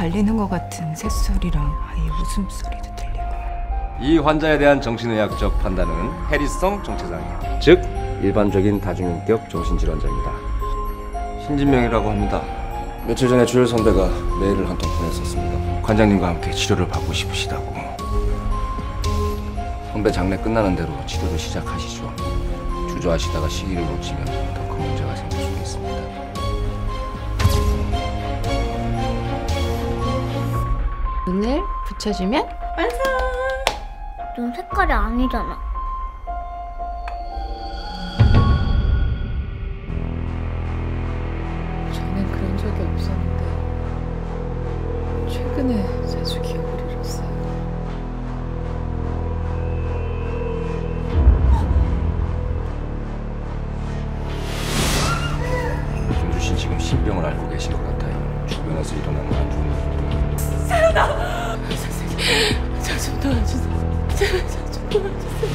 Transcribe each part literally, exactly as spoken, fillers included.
달리는 것 같은 새소리랑 아이의 웃음소리도 들리고. 이 환자에 대한 정신의학적 판단은 해리성 정체장애, 즉 일반적인 다중인격 정신질환자입니다. 신진명이라고 합니다. 며칠 전에 주열 선배가 메일을 한 통 보냈었습니다. 관장님과 함께 치료를 받고 싶으시다고. 선배 장례 끝나는 대로 치료를 시작하시죠. 주저하시다가 시기를 놓치면 더 큰 문제가 생길 수 있습니다. 눈을 붙여주면 완성! 눈 색깔이 아니잖아. 저는 그런 적이 없었는데 최근에 자주 기억을 잃었어요. 김주신 지금 신병을 앓고 계신 것 같아요. 주변에서 일어나는 안 좋은 일들. 사연아! 선생님, 저 좀 도와주세요. 제발 저 좀 도와주세요.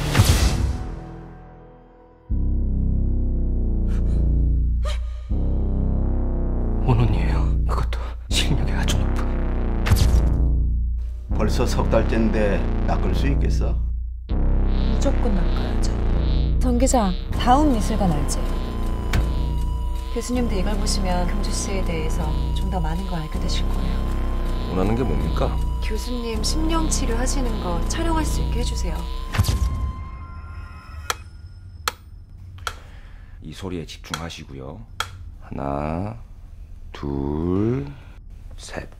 원혼이에요. 그것도 실력이 아주 높은. 벌써 석 달째인데 낚을 수 있겠어? 무조건 낚아야죠. 정 기자, 다음 미술관 알지? 교수님도 이걸 보시면 경주 씨에 대해서 좀 더 많은 걸 알게 되실 거예요. 원하는 게 뭡니까? 교수님 심령치료 하시는 거 촬영할 수 있게 해주세요. 이 소리에 집중하시고요. 하나, 둘, 셋.